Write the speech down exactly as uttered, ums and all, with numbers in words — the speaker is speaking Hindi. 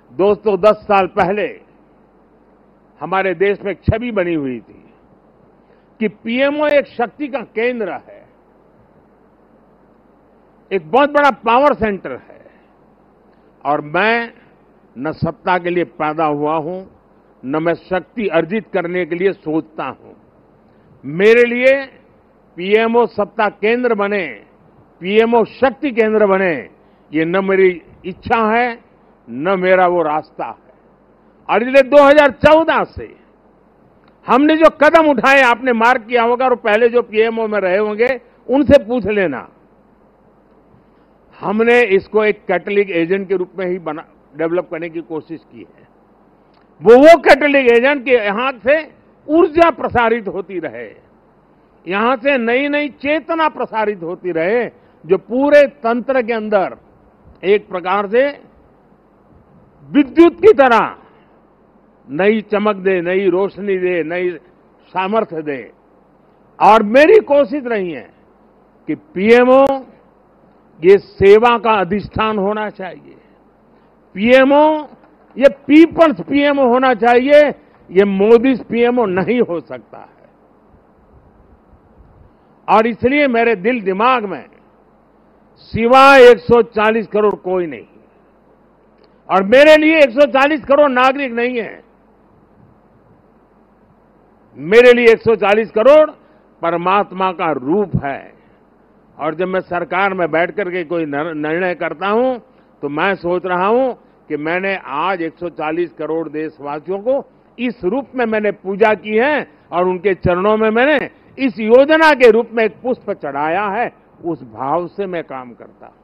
दोस्तों, दस साल पहले हमारे देश में एक छवि बनी हुई थी कि पीएमओ एक शक्ति का केंद्र है, एक बहुत बड़ा पावर सेंटर है। और मैं न सत्ता के लिए पैदा हुआ हूं, न मैं शक्ति अर्जित करने के लिए सोचता हूं। मेरे लिए पीएमओ सत्ता केंद्र बने, पीएमओ शक्ति केंद्र बने, ये न मेरी इच्छा है न मेरा वो रास्ता है। और इसलिए दो हज़ार चौदह से हमने जो कदम उठाए, आपने मार्क किया होगा, और पहले जो पीएमओ में रहे होंगे उनसे पूछ लेना, हमने इसको एक कैटलिक एजेंट के रूप में ही बना डेवलप करने की कोशिश की है। वो वो कैटलिक एजेंट के यहां से ऊर्जा प्रसारित होती रहे, यहां से नई नई चेतना प्रसारित होती रहे, जो पूरे तंत्र के अंदर एक प्रकार से विद्युत की तरह नई चमक दे, नई रोशनी दे, नई सामर्थ्य दे। और मेरी कोशिश रही है कि पीएमओ ये सेवा का अधिष्ठान होना चाहिए, पीएमओ ये पीपल्स पीएमओ होना चाहिए, ये मोदी पीएमओ नहीं हो सकता है। और इसलिए मेरे दिल दिमाग में सिवाय एक सौ चालीस करोड़ कोई नहीं, और मेरे लिए एक सौ चालीस करोड़ नागरिक नहीं है, मेरे लिए एक सौ चालीस करोड़ परमात्मा का रूप है। और जब मैं सरकार में बैठ करके कोई निर्णय करता हूं तो मैं सोच रहा हूं कि मैंने आज एक सौ चालीस करोड़ देशवासियों को इस रूप में मैंने पूजा की है, और उनके चरणों में मैंने इस योजना के रूप में एक पुष्प चढ़ाया है। उस भाव से मैं काम करता हूं।